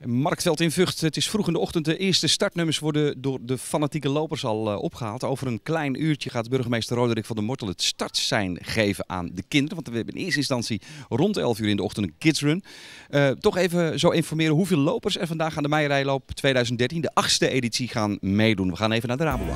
Marktveld in Vught. Het is vroeg in de ochtend. De eerste startnummers worden door de fanatieke lopers al opgehaald. Over een klein uurtje gaat burgemeester Roderick van der Mortel het startsein geven aan de kinderen. Want we hebben in eerste instantie rond 11 uur in de ochtend een kidsrun. Toch even zo informeren hoeveel lopers er vandaag aan de Meijerijloop 2013, de 8e editie, gaan meedoen. We gaan even naar de Rabobank.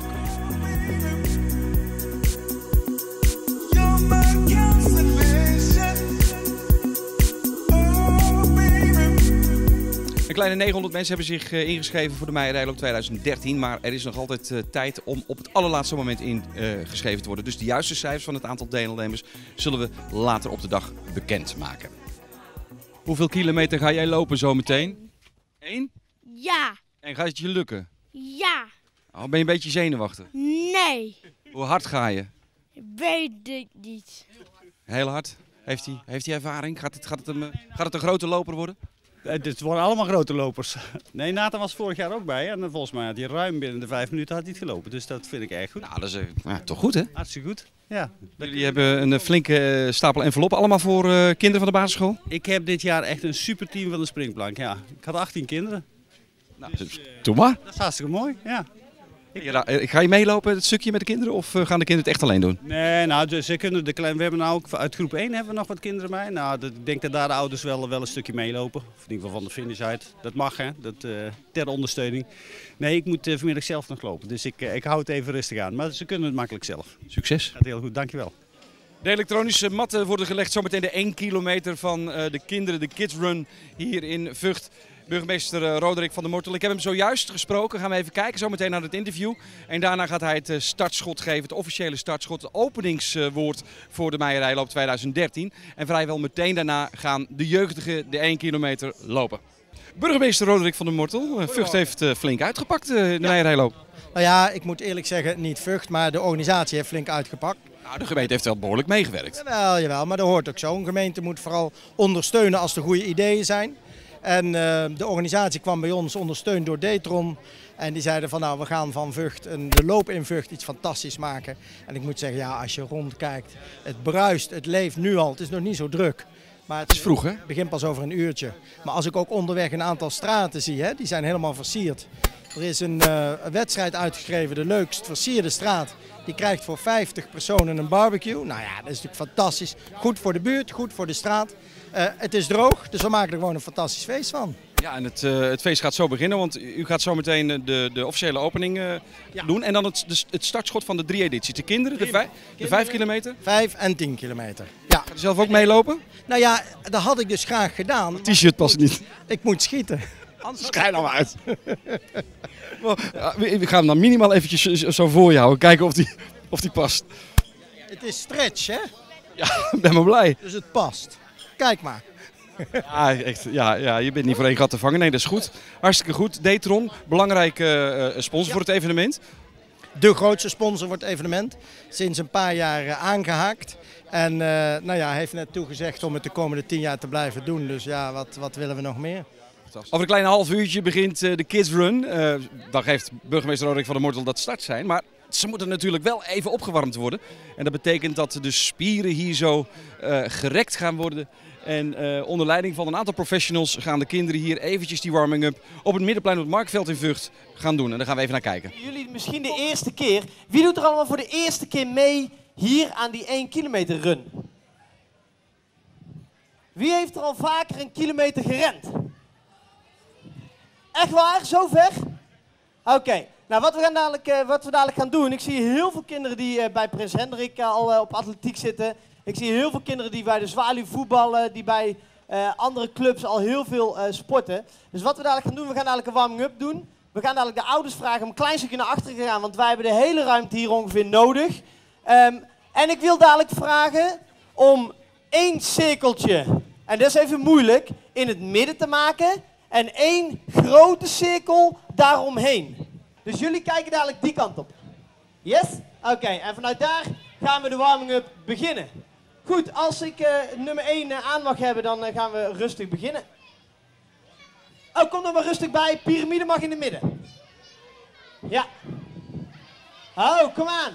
Een kleine 900 mensen hebben zich ingeschreven voor de Meijerijloop 2013. Maar er is nog altijd tijd om op het allerlaatste moment ingeschreven te worden. Dus de juiste cijfers van het aantal deelnemers zullen we later op de dag bekendmaken. Hoeveel kilometer ga jij lopen zometeen? 1? Ja. En gaat het je lukken? Ja. Oh, ben je een beetje zenuwachtig? Nee. Hoe hard ga je? Weet ik niet. Heel hard? Heeft hij ervaring? Gaat het een grote loper worden? Dit worden allemaal grote lopers. Nee, Nathan was vorig jaar ook bij en volgens mij had hij ruim binnen de 5 minuten had hij het gelopen. Dus dat vind ik erg goed. Nou, dat is toch goed, hè? Hartstikke goed. Ja. Jullie hebben een flinke stapel enveloppen, allemaal voor kinderen van de basisschool? Ik heb dit jaar echt een superteam van de springplank. Ja. Ik had 18 kinderen. Nou, doe maar. Dat is hartstikke mooi. Ja. Ga je meelopen het stukje met de kinderen of gaan de kinderen het echt alleen doen? Nee, nou, ze kunnen we hebben nou ook uit groep 1 hebben we nog wat kinderen bij. Nou, ik denk dat daar de ouders wel een stukje meelopen. Of in ieder geval van de finish uit. Dat mag, hè. Ter ondersteuning. Nee, ik moet vanmiddag zelf nog lopen. Dus ik hou het even rustig aan. Maar ze kunnen het makkelijk zelf. Succes. Gaat heel goed, dankjewel. De elektronische matten worden gelegd. Zometeen de 1 kilometer van de kinderen, de kidsrun hier in Vught. Burgemeester Roderick van der Mortel. Ik heb hem zojuist gesproken. Gaan we even kijken zometeen naar het interview. En daarna gaat hij het startschot geven, het officiële startschot, het openingswoord voor de Meijerijloop 2013. En vrijwel meteen daarna gaan de jeugdigen de 1 kilometer lopen. Burgemeester Roderick van der Mortel, Vught heeft flink uitgepakt de Meijerijloop. Nou ja, ik moet eerlijk zeggen, niet Vught, maar de organisatie heeft flink uitgepakt. Nou, de gemeente heeft wel behoorlijk meegewerkt. Jawel, maar dat hoort ook zo. Een gemeente moet vooral ondersteunen als er goede ideeën zijn. En de organisatie kwam bij ons ondersteund door Detron. En die zeiden van nou, we gaan van Vught de loop in Vught iets fantastisch maken. En ik moet zeggen, ja, als je rondkijkt, het bruist, het leeft nu al. Het is nog niet zo druk. Maar het is vroeg, hè? Het begint pas over een uurtje. Maar als ik ook onderweg een aantal straten zie, hè, die zijn helemaal versierd. Er is een wedstrijd uitgeschreven, de leukst versierde straat. Die krijgt voor 50 personen een barbecue. Nou ja, dat is natuurlijk fantastisch. Goed voor de buurt, goed voor de straat. Het is droog, dus we maken er gewoon een fantastisch feest van. Ja, en het feest gaat zo beginnen, want u gaat zo meteen de officiële opening doen. En dan het startschot van de 3 edities. De kinderen, de 5 kilometer. 5 en 10 kilometer. Ja. Gaat u zelf ook meelopen? Nou ja, dat had ik dus graag gedaan. Het t-shirt past niet. Ik moet schieten. Anders schijn nou uit. We gaan hem dan minimaal eventjes zo voor je houden, kijken of die past. Het is stretch, hè? Ja, ik ben maar blij. Dus het past. Kijk maar. Ja, echt, ja, je bent niet voor één gat te vangen. Nee, dat is goed. Hartstikke goed. Detron, belangrijke sponsor voor het evenement. De grootste sponsor voor het evenement. Sinds een paar jaar aangehaakt. En nou ja, hij heeft net toegezegd om het de komende 10 jaar te blijven doen. Dus ja, wat willen we nog meer? Over een klein half uurtje begint de kidsrun. Dan geeft burgemeester Roderick van der Mortel dat start zijn. Maar ze moeten natuurlijk wel even opgewarmd worden. En dat betekent dat de spieren hier zo gerekt gaan worden. En onder leiding van een aantal professionals gaan de kinderen hier eventjes die warming-up op het middenplein op het Marktveld in Vught gaan doen. En daar gaan we even naar kijken. Jullie misschien de eerste keer. Wie doet er allemaal voor de eerste keer mee hier aan die 1 kilometer run? Wie heeft er al vaker een kilometer gerend? Echt waar? Zo ver? Oké. Nou, wat we dadelijk gaan doen. Ik zie heel veel kinderen die bij Prins Hendrik al op atletiek zitten. Ik zie heel veel kinderen die bij de Zwaluw voetballen. Die bij andere clubs al heel veel sporten. Dus wat we dadelijk gaan doen, we gaan dadelijk een warming-up doen. We gaan dadelijk de ouders vragen om een klein stukje naar achteren te gaan. Want wij hebben de hele ruimte hier ongeveer nodig. En ik wil dadelijk vragen om 1 cirkeltje. En dat is even moeilijk. In het midden te maken. En 1 grote cirkel daaromheen. Dus jullie kijken dadelijk die kant op. Yes? Oké, en vanuit daar gaan we de warming-up beginnen. Goed, als ik nummer 1 aan mag hebben, dan gaan we rustig beginnen. Oh, kom er maar rustig bij. Piramide mag in het midden. Ja. Oh, kom aan.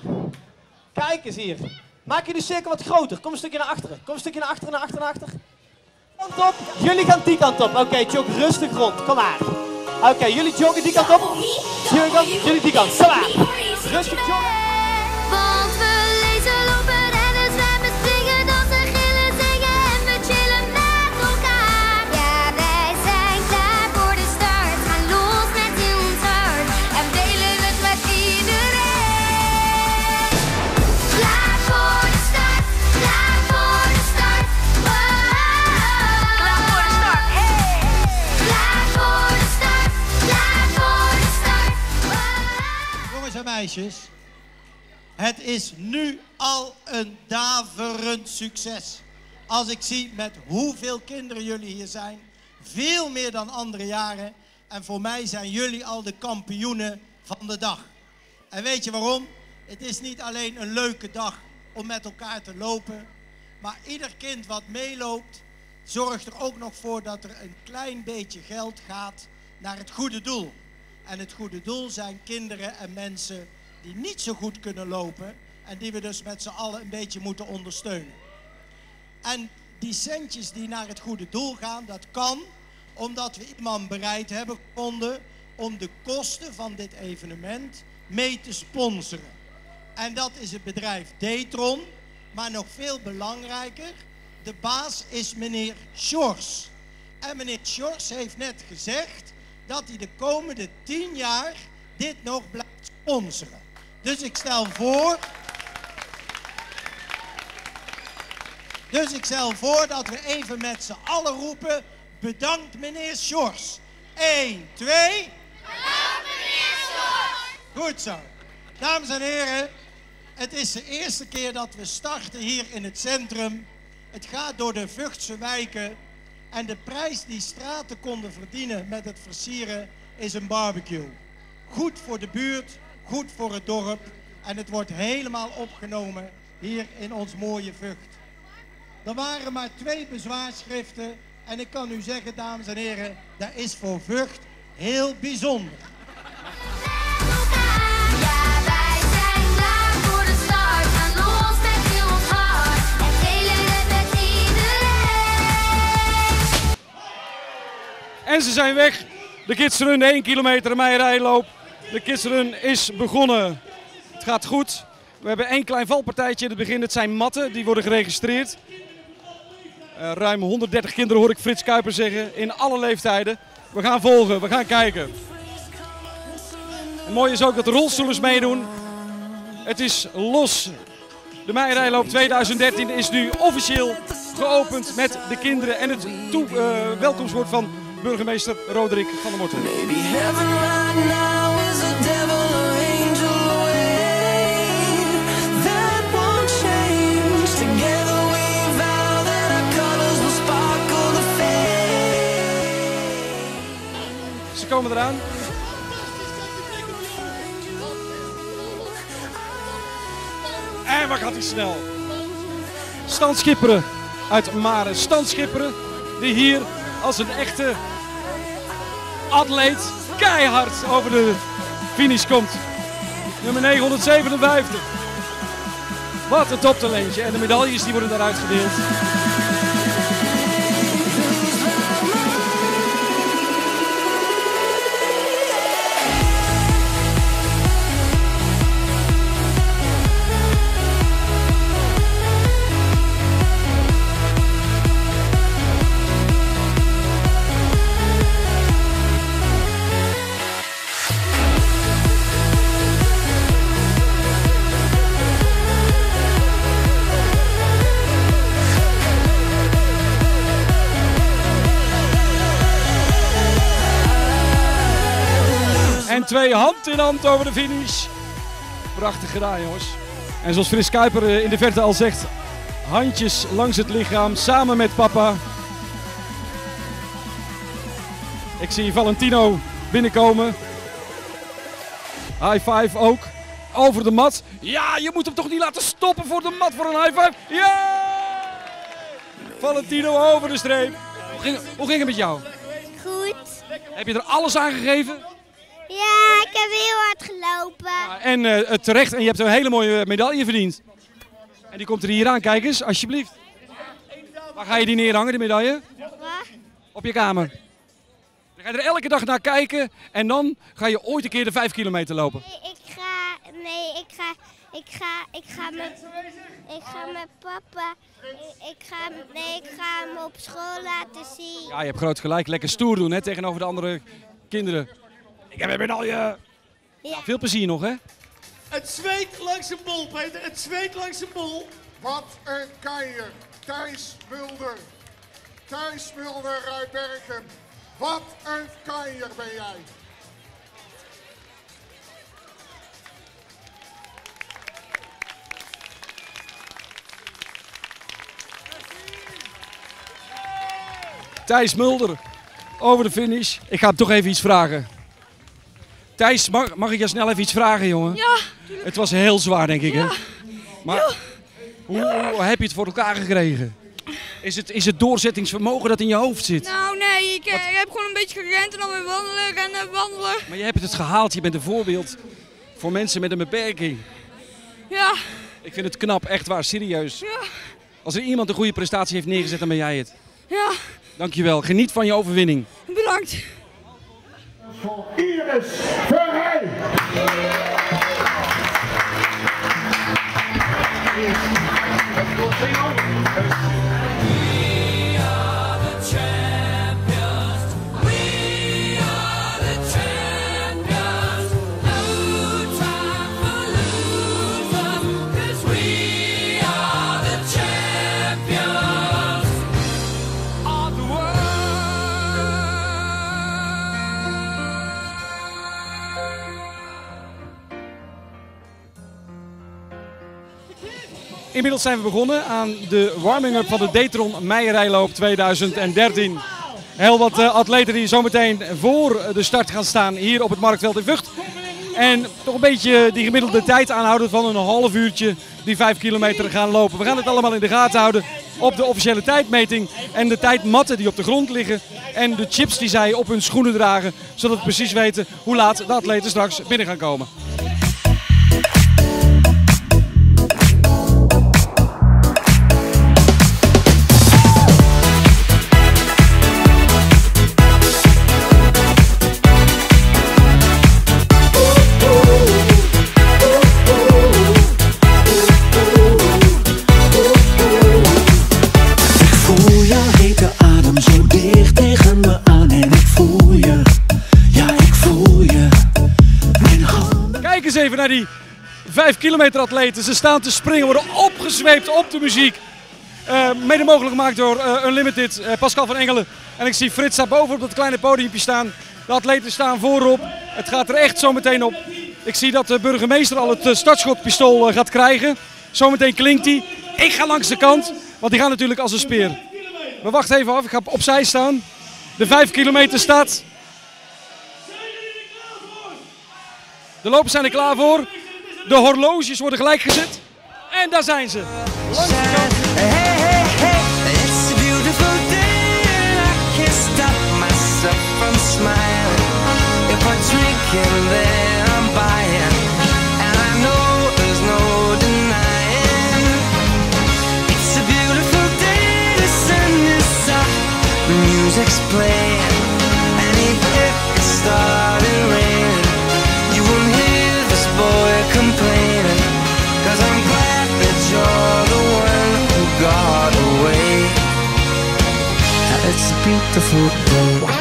Kijk eens hier. Maak je de cirkel wat groter. Kom een stukje naar achteren. Kom een stukje naar achteren, naar achter, naar achter. Kant op, jullie gaan die kant op. Oké, jog rustig rond, kom maar. Oké, jullie joggen die kant op. Jullie die kant, kom maar. Rustig joggen. Want we lezen, lopen, rennen, zwemmen, springen, dansen, gillen, zingen en we chillen met elkaar. Ja, wij zijn klaar voor de start. Gaan los met ons hart en delen het met iedereen. Klaar voor de start, klaar voor de start. Klaar voor de start, hey! Klaar voor de start, klaar voor de start. Jongens en meisjes, het is nu al een daverend succes. Als ik zie met hoeveel kinderen jullie hier zijn, veel meer dan andere jaren. En voor mij zijn jullie al de kampioenen van de dag. En weet je waarom? Het is niet alleen een leuke dag om met elkaar te lopen, maar ieder kind wat meeloopt, zorgt er ook nog voor dat er een klein beetje geld gaat naar het goede doel. En het goede doel zijn kinderen en mensen die niet zo goed kunnen lopen en die we dus met z'n allen een beetje moeten ondersteunen. En die centjes die naar het goede doel gaan, dat kan omdat we iemand bereid hebben gevonden om de kosten van dit evenement mee te sponsoren. En dat is het bedrijf Detron, maar nog veel belangrijker, de baas is meneer Sjors. En meneer Sjors heeft net gezegd dat hij de komende 10 jaar dit nog blijft sponsoren. Dus ik stel voor dat we even met z'n allen roepen, bedankt meneer Sjors. 1, 2. Bedankt meneer Sjors! Goed zo. Dames en heren, het is de eerste keer dat we starten hier in het centrum. Het gaat door de Vughtse wijken. En de prijs die straten konden verdienen met het versieren is een barbecue. Goed voor de buurt, goed voor het dorp. En het wordt helemaal opgenomen hier in ons mooie Vught. Er waren maar 2 bezwaarschriften. En ik kan u zeggen, dames en heren, dat is voor Vught heel bijzonder. Ja, wij zijn klaar voor de start. Gaan los met heel ons hart en delen het met iedereen. En ze zijn weg. De Kidsrun, de 1 kilometer meirijloop. De Kidsrun is begonnen. Het gaat goed. We hebben 1 klein valpartijtje in het begin. Het zijn matten, die worden geregistreerd. Ruim 130 kinderen hoor ik Frits Kuiper zeggen, in alle leeftijden. We gaan volgen, we gaan kijken. Het mooie is ook dat de rolstoelers meedoen. Het is los. De meirijloop 2013 is nu officieel geopend met de kinderen en het welkomstwoord van burgemeester Roderick van der Morten. Ze komen eraan. En waar gaat hij snel? Stan Schipperen uit Maren. Stan Schipperen die hier als een echte atleet keihard over de finish komt. Nummer 957. Wat een toptalentje. En de medailles die worden daaruit gedeeld. En 2 hand in hand over de finish. Prachtig gedaan, jongens. En zoals Frits Kuiper in de verte al zegt, handjes langs het lichaam samen met papa. Ik zie Valentino binnenkomen. High five ook. Over de mat. Ja, je moet hem toch niet laten stoppen voor de mat voor een high five. Ja! Valentino over de streep. Hoe ging het met jou? Goed. Heb je er alles aan gegeven? Ja, ik heb heel hard gelopen. En terecht, en je hebt een hele mooie medaille verdiend. En die komt er hier aan, kijk eens, alsjeblieft. Waar ga je die neerhangen, de medaille? Op je kamer. Dan ga je er elke dag naar kijken en dan ga je ooit een keer de 5 kilometer lopen. Ik ga met papa. Ik ga hem op school laten zien. Ja, je hebt groot gelijk. Lekker stoer doen hè, tegenover de andere kinderen. Ik heb een medaille. Ja. Veel plezier nog hè. Het zweet langs zijn bol, Peter. Het zweet langs zijn bol. Wat een kanjer. Thijs Mulder. Thijs Mulder uit Bergen. Wat een kanjer ben jij. Thijs Mulder over de finish. Ik ga hem toch even iets vragen. Thijs, mag ik je snel even iets vragen, jongen? Ja. Het was heel zwaar, denk ik, hè? Ja. Maar hoe heb je het voor elkaar gekregen? Is het doorzettingsvermogen dat in je hoofd zit? Nou nee, ik heb gewoon een beetje gerend en dan weer wandelen, rennen, wandelen. Maar je hebt het gehaald. Je bent een voorbeeld voor mensen met een beperking. Ja. Ik vind het knap, echt waar, serieus. Ja. Als er iemand een goede prestatie heeft neergezet, dan ben jij het. Ja. Dankjewel. Geniet van je overwinning. Bedankt. Iris Verheij. Inmiddels zijn we begonnen aan de warming-up van de Detron Meijerijloop 2013. Heel wat atleten die zometeen voor de start gaan staan hier op het Marktveld in Vught. En toch een beetje die gemiddelde tijd aanhouden van een half uurtje die 5 kilometer gaan lopen. We gaan het allemaal in de gaten houden op de officiële tijdmeting en de tijdmatten die op de grond liggen. En de chips die zij op hun schoenen dragen, zodat we precies weten hoe laat de atleten straks binnen gaan komen. Kijk eens even naar die 5 kilometer atleten. Ze staan te springen, worden opgezweept op de muziek. Mede mogelijk gemaakt door Unlimited, Pascal van Engelen. En ik zie Frits daar boven op dat kleine podiumpje staan. De atleten staan voorop. Het gaat er echt zo meteen op. Ik zie dat de burgemeester al het startschotpistool gaat krijgen. Zometeen klinkt hij. Ik ga langs de kant, want die gaan natuurlijk als een speer. We wachten even af, ik ga opzij staan. De 5 kilometer staat. De lopers zijn er klaar voor. De horloges worden gelijk gezet. En daar zijn ze. Langs de kant. Music's playing, and even if it started raining, you won't hear this boy complaining, 'cause I'm glad that you're the one who got away. It's a beautiful day.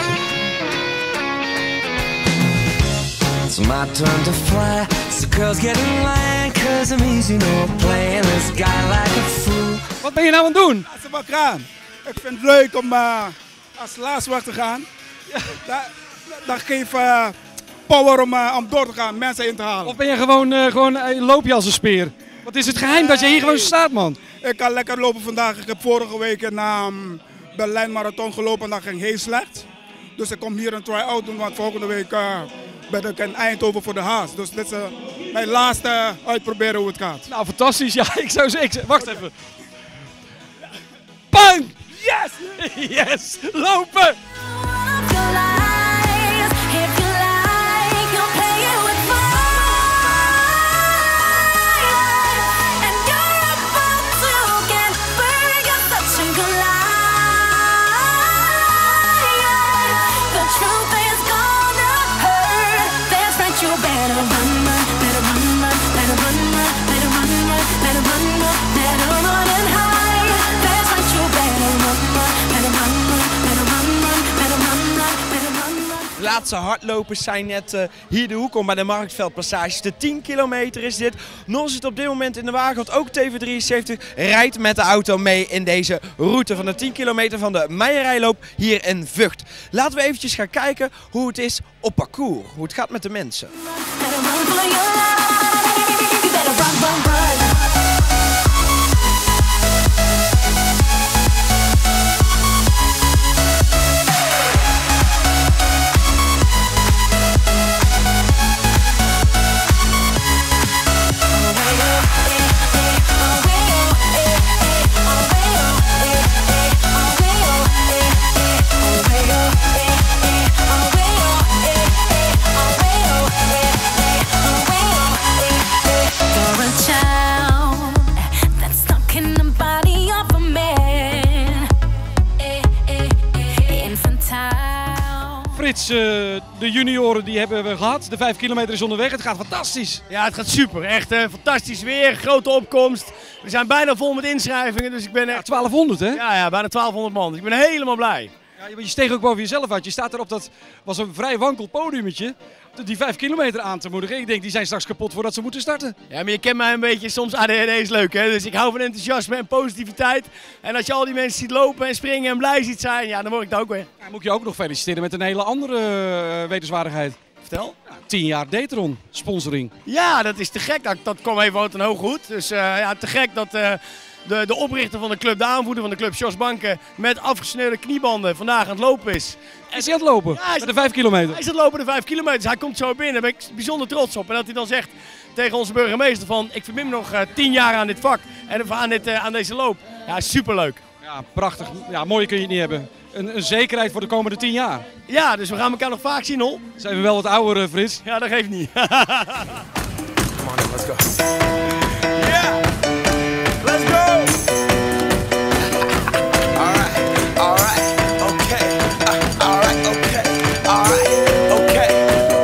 It's my turn to fly, so girls get in line, 'cause I'm easy, no playing this guy like a fool. Wat ben je nou aan het doen? Ik vind het leuk om als laatste weg te gaan. Dat geeft power om door te gaan, mensen in te halen. Of ben je gewoon loop je als een speer? Wat is het geheim dat je hier gewoon staat, man? Ik kan lekker lopen vandaag. Ik heb vorige week een Berlijn Marathon gelopen en dat ging heel slecht. Dus ik kom hier een try-out doen, want volgende week ben ik in Eindhoven voor de Haas. Dus dit is mijn laatste uitproberen hoe het gaat. Nou, fantastisch. Ja, ik zou zeggen, wacht even. Bang! Yes! Yes! Lopen! De laatste hardlopers zijn net hier de hoek om bij de Marktveldpassage. De 10 kilometer is dit. Nos zit op dit moment in de wagen, want ook TV73 rijdt met de auto mee in deze route van de 10 kilometer van de Meijerijloop hier in Vught. Laten we eventjes gaan kijken hoe het is op parcours, hoe het gaat met de mensen. Frits, de junioren die hebben we gehad. De 5 kilometer is onderweg. Het gaat fantastisch. Ja, het gaat super. Echt fantastisch weer. Grote opkomst. We zijn bijna vol met inschrijvingen. Dus ik ben echt... 1200 hè? Ja, bijna 1200 man. Dus ik ben helemaal blij. Ja, je steeg ook boven jezelf uit. Je staat erop, dat was een vrij wankel podiummetje. Die 5 kilometer aan te moedigen. Ik denk, die zijn straks kapot voordat ze moeten starten. Ja, maar je kent mij een beetje. Soms ADHD is leuk, hè. Dus ik hou van enthousiasme en positiviteit. En als je al die mensen ziet lopen en springen en blij ziet zijn, ja, dan word ik het ook weer. Ja, moet ik je ook nog feliciteren met een hele andere wetenswaardigheid. Vertel. Ja, 10 jaar Detron sponsoring. Ja, dat is te gek. Dat kwam even uit een hoog goed. Dus ja, te gek dat... De oprichter van de club, de aanvoerder van de club, Jos Banken, met afgesneden kniebanden vandaag aan het lopen is. Is hij aan het lopen? Ja, met de 5 kilometer? Hij is aan het lopen de 5 kilometer. Hij komt zo binnen. Daar ben ik bijzonder trots op. En dat hij dan zegt tegen onze burgemeester van, ik verbind me nog 10 jaar aan dit vak en aan deze loop. Ja, superleuk. Ja, prachtig. Ja, mooier kun je het niet hebben. Een zekerheid voor de komende 10 jaar. Ja, dus we gaan elkaar nog vaak zien, hoor. Zijn we wel wat ouder, Frits? Ja, dat geeft niet. Come on, let's go. Yeah! Let's go! Alright, okay. Alright, okay.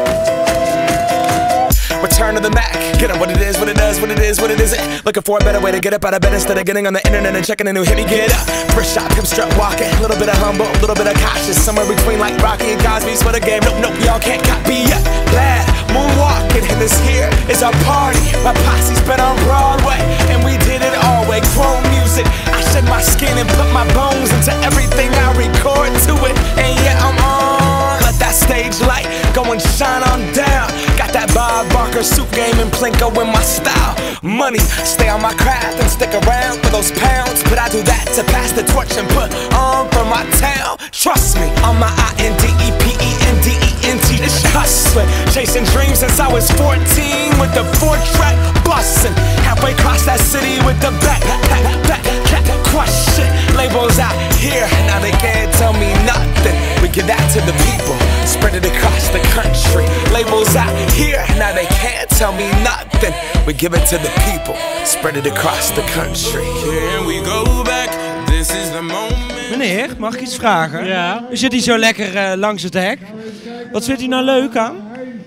Return to the Mac. Get up what it is, what it does, what it is, what it isn't. Looking for a better way to get up out of bed instead of getting on the internet and checking a new hit. Me get up. First shot, come strut walking. A little bit of humble, a little bit of cautious. Somewhere between like Rocky and Cosby's for the game. Nope, y'all can't copy yet. Glad moonwalking, and this here is our party. My posse's been on Broadway, and we did it all way. Chrome music. I shed my skin and put my bones into everything I record to it. And yeah, I'm on. Let that stage light go and shine on down. Got that Bob Barker suit game and Plinko in my style. Money, stay on my craft and stick around for those pounds. But I do that to pass the torch and put on for my town. Trust me, on my INDEPENDENT. This hustling, chasing dreams since I was 14 with the 4-track bustin'. Halfway across that city with the back crushing. Labels out here, now they can't tell me nothing. We give that to the people, spread it across the country. Labels out here, now they can't tell me nothing. We give it to the people, spread it across the country. Can we go back? This is the moment. Meneer, mag ik iets vragen? Ja. U zit hier zo lekker langs het hek. Wat vindt u nou leuk aan?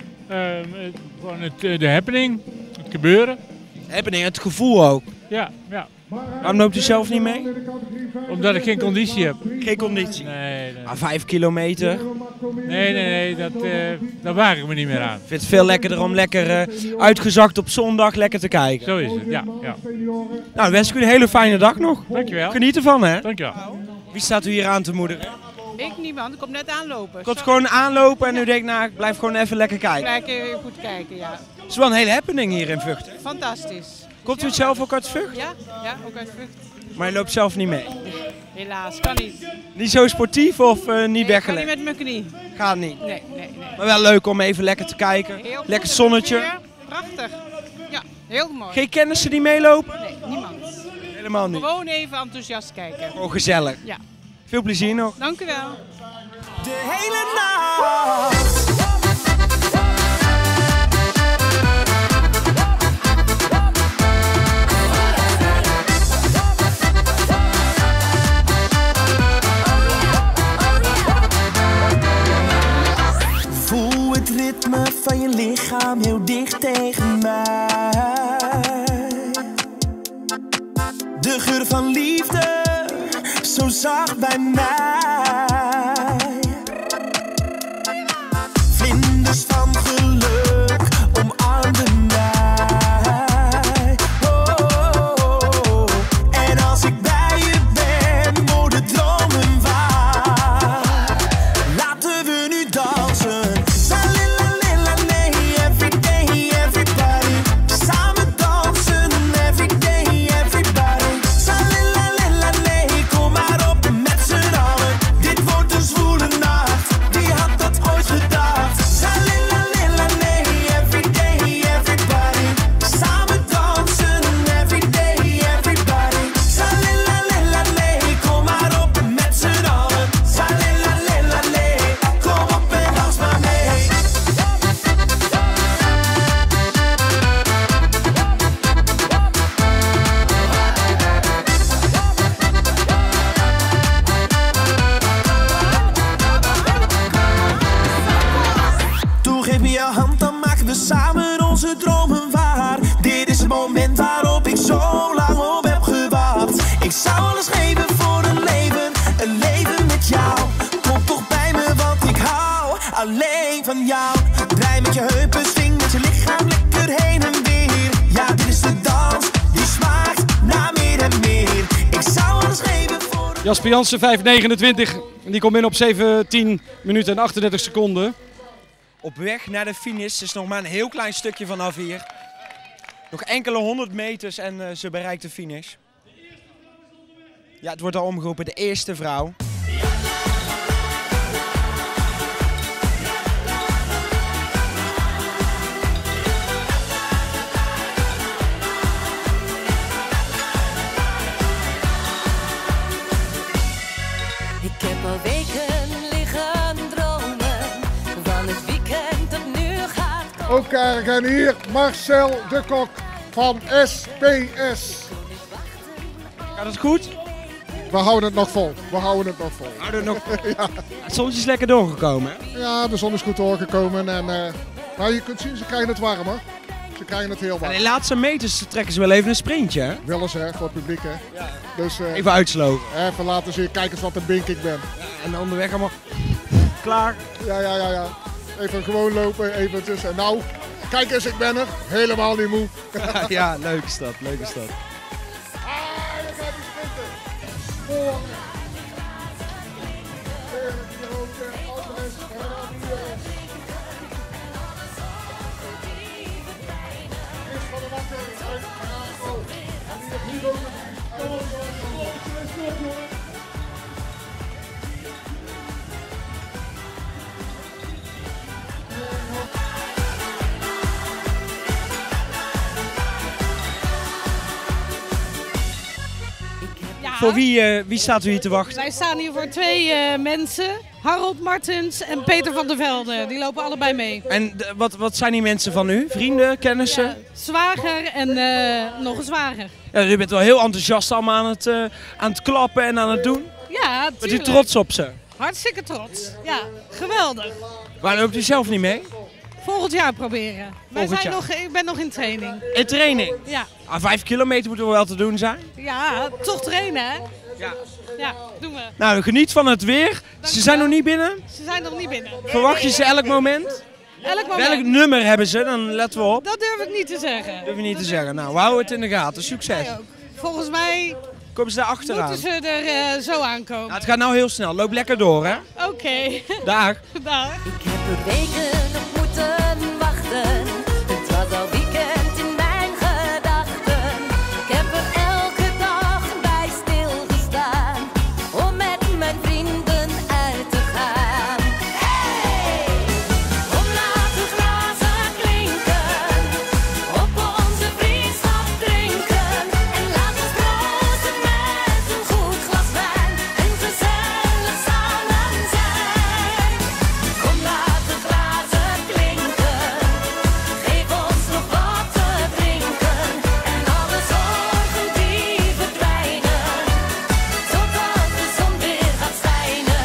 Gewoon de happening, het gebeuren. Happening, het gevoel ook. Ja. Waarom loopt u zelf niet mee? Omdat ik geen conditie heb. Geen conditie? Nee. 5 kilometer? Nee, daar waag ik me niet meer aan. Ik vind het veel lekkerder om lekker uitgezakt op zondag lekker te kijken. Zo is het, ja. Nou, dan wens ik u een hele fijne dag nog. Dankjewel. Geniet ervan, hè? Dankjewel. Wie staat u hier aan te moedigen? Ik niemand, ik kom net aanlopen. Ik kon gewoon aanlopen en u denkt, nou, ik blijf gewoon even lekker kijken. Even goed kijken, ja. Het is wel een hele happening hier in Vught, hè? Fantastisch. Komt u het zelf ook uit Vught? Ja, ook uit Vught. Maar je loopt zelf niet mee? Helaas, kan niet. Niet zo sportief of niet weggelegd? Ik ga niet met mijn knie. Gaat niet? Nee. Maar wel leuk om even lekker te kijken. Heel lekker zonnetje. Weer. Prachtig. Ja, heel mooi. Geen kennissen die meelopen? Nee, niemand. Helemaal niet? Gewoon even enthousiast kijken. Gewoon gezellig. Ja. Veel plezier nog. Dank u wel. De hele nacht. Voel het ritme van je lichaam heel dicht tegen mij. De geur van liefde, zo zacht bij mij. me je hand, dan maken we samen onze dromen waar. Dit is het moment waarop ik zo lang op heb gewacht. Ik zou alles geven voor een leven met jou. Kom toch bij me, want ik hou alleen van jou. Draai met je heupen, swing met je lichaam lekker heen en weer. Ja, dit is de dans, die smaakt naar meer en meer. Ik zou alles geven voor... Jasper Jansen, 5:29. Die komt in op 17 minuten en 38 seconden. Op weg naar de finish. Het is nog maar een heel klein stukje vanaf hier. Nog enkele 100 meters en ze bereikt de finish. Ja, het wordt al omgeroepen, de eerste vrouw. Ik heb al weken liggen dromen van het weekend dat nu gaat komen. Ook en hier Marcel de Kok van SPS. Gaat het goed? We houden het nog vol. Houden het nog vol. Ja. Het zonnetje is lekker doorgekomen, hè? Ja, de zon is goed doorgekomen. En, maar je kunt zien, ze krijgen het warmer. Ze krijgen het heel warm. En in de laatste meters trekken ze wel even een sprintje, hè? Wel eens, hè, voor het publiek, hè. Ja. Dus, even uitsloven. Even laten zien, kijk eens wat een bink ik ben. Ja, en onderweg allemaal klaar. Ja. Even gewoon lopen, eventjes. En nou, kijk eens, ik ben er. Helemaal niet moe. Ja, leuke stad. Voor wie staat u hier te wachten? Wij staan hier voor twee mensen. Harold Martens en Peter van der Velde. Die lopen allebei mee. En wat zijn die mensen van u? Vrienden, kennissen? Ja, zwager en nog een zwager. Ja, u bent wel heel enthousiast allemaal aan het klappen en aan het doen. Ja, tuurlijk. Bent u trots op ze? Hartstikke trots. Ja, geweldig. Maar loopt u zelf niet mee? Volgend jaar proberen. Jaar. Ik ben nog in training. In training? Ja. 5 kilometer moeten we wel te doen zijn. Ja, toch trainen, hè? Ja. Ja, doen we. Nou, geniet van het weer. Ze zijn nog niet binnen. Ze zijn nog niet binnen. Verwacht je ze elk moment? Elk moment. Welk nummer hebben ze? Dan letten we op. Dat durf ik niet te zeggen. Durf je niet te zeggen. Nou, we houden het in de gaten. Succes. Volgens mij komen ze daar achteraan. moeten ze er zo aankomen. Nou, het gaat nou heel snel. Loop lekker door, hè? Oké. Dag. Dag. Ik heb er weken op moeten wachten. Het was al weekend in mijn gedachten. Ik heb er elke dag bij stilgestaan om met mijn vrienden uit te gaan. Hey! Kom laat de glazen klinken, op onze vriendschap drinken. En laat ons proosten met een goed glas wijn en gezellig samen zijn. Kom laat de glazen klinken, geef ons nog wat te drinken. En alle zorgen die verdwijnen, totdat de zon weer gaat schijnen.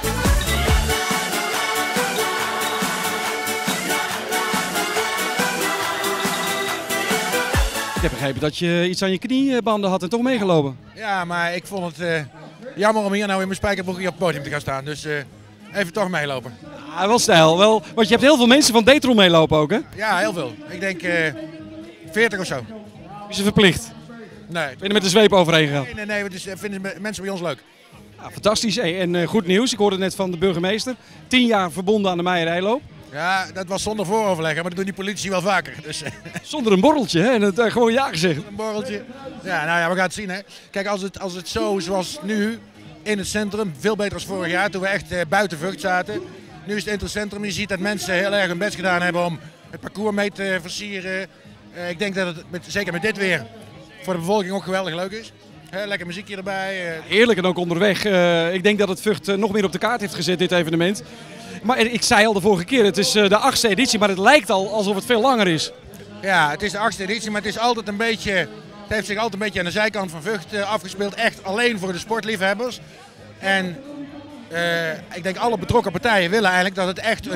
Ik heb begrepen dat je iets aan je kniebanden had en toch meegelopen. Ja, maar ik vond het jammer om hier nou in mijn spijkerbroekje op het podium te gaan staan. Dus even toch meelopen. Ja, wel stijl. Wel, want je hebt heel veel mensen van Detron meelopen ook, hè? Ja, heel veel. Ik denk 40 of zo. Is ze verplicht? Nee. Ben je er met de zweep overheen gegaan? Nee, het vinden mensen bij ons leuk. Ja, fantastisch. Hey, en goed nieuws. Ik hoorde het net van de burgemeester. 10 jaar verbonden aan de Meijer-Eiloop. Ja, dat was zonder vooroverleg, maar dat doen die politici wel vaker. Dus, zonder een borreltje, hè? En het gewoon ja gezegd. Een borreltje. Ja, nou ja, we gaan het zien, hè. Kijk, als het zo zoals nu in het centrum, veel beter als vorig jaar, toen we echt buiten Vught zaten. Nu is het in het centrum. Je ziet dat mensen heel erg hun best gedaan hebben om het parcours mee te versieren. Ik denk dat het, zeker met dit weer, voor de bevolking ook geweldig leuk is. Lekker muziekje erbij. Heerlijk en ook onderweg. Ik denk dat het Vught nog meer op de kaart heeft gezet, dit evenement. Maar ik zei al de vorige keer, het is de 8e editie, maar het lijkt al alsof het veel langer is. Ja, het is de 8e editie, maar het is altijd een beetje, het heeft zich altijd een beetje aan de zijkant van Vught afgespeeld. Echt alleen voor de sportliefhebbers. En ik denk alle betrokken partijen willen eigenlijk dat het echt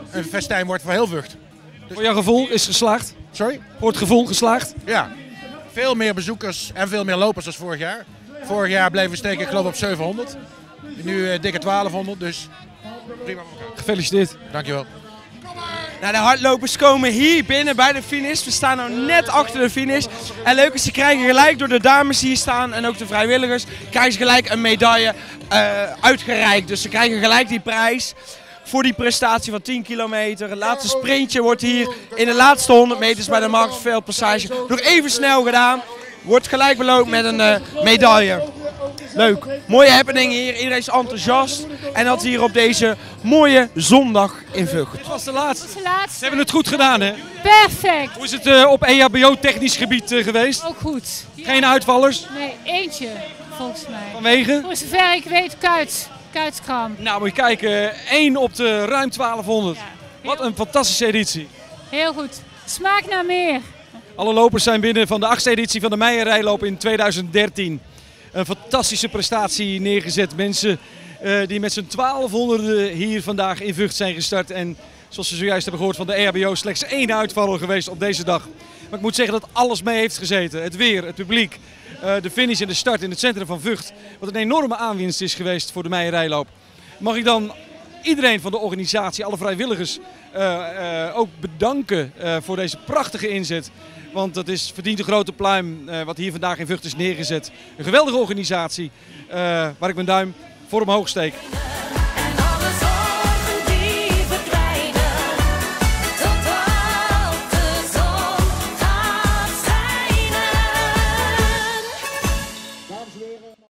een festijn wordt voor heel Vught. Voor jouw gevoel is geslaagd? Sorry? Voor het gevoel geslaagd? Ja. Veel meer bezoekers en veel meer lopers dan vorig jaar. Vorig jaar bleven we steken, ik geloof, op 700. Nu dikke 1200, dus prima voor elkaar. Gefeliciteerd. Dankjewel. Nou, de hardlopers komen hier binnen bij de finish. We staan nu net achter de finish. En leuk is, ze krijgen gelijk door de dames die hier staan en ook de vrijwilligers, krijgen ze gelijk een medaille uitgereikt. Dus ze krijgen gelijk die prijs voor die prestatie van 10 kilometer. Het laatste sprintje wordt hier in de laatste 100 meters bij de Marktveldpassage nog even snel gedaan. Wordt gelijk beloond met een medaille. Leuk. Mooie happening hier. Iedereen is enthousiast. En dat hier op deze mooie zondag in Vught. Het was de laatste. De laatste. Ze hebben het goed gedaan, hè? Perfect. Hoe is het op EHBO-technisch gebied geweest? Ook goed. Geen uitvallers? Nee, eentje volgens mij. Vanwege? Voor zover ik weet, kuitskramp. Nou, moet je kijken. 1 op de ruim 1200. Wat een fantastische editie. Heel goed. Smaak naar meer. Alle lopers zijn binnen van de 8e editie van de Meijerrijloop in 2013. Een fantastische prestatie neergezet. Mensen die met z'n 1200 hier vandaag in Vught zijn gestart. En zoals we zojuist hebben gehoord van de EHBO, slechts 1 uitvaller geweest op deze dag. Maar ik moet zeggen dat alles mee heeft gezeten. Het weer, het publiek, de finish en de start in het centrum van Vught. Wat een enorme aanwinst is geweest voor de Meijerrijloop. Mag ik dan iedereen van de organisatie, alle vrijwilligers, ook bedanken voor deze prachtige inzet. Want dat verdient een grote pluim wat hier vandaag in Vught is neergezet. Een geweldige organisatie waar ik mijn duim voor omhoog steek.